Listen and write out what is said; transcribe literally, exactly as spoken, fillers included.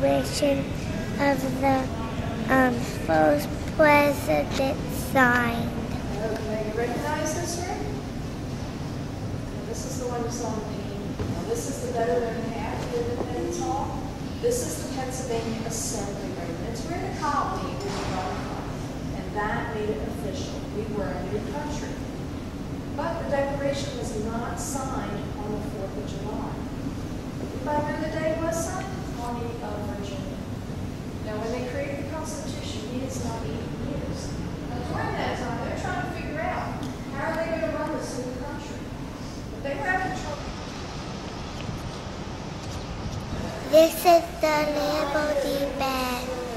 Declaration of the um, first president signed. Okay, you recognize this ring? Now, this is the one you saw on the painting. Now, this is the better than half of Independence Hall. This is the Pennsylvania Assembly ring. And it's where the colony was run from. And that made it official. We were a new country. But the Declaration was not signed on the fourth of July. By when the day was signed? Colony of Virginia. Now, when they created the Constitution, it is not eight years. Now, during that time, they're trying to figure out how are they going to run this new country. But they were having trouble. This is the Liberty Bell.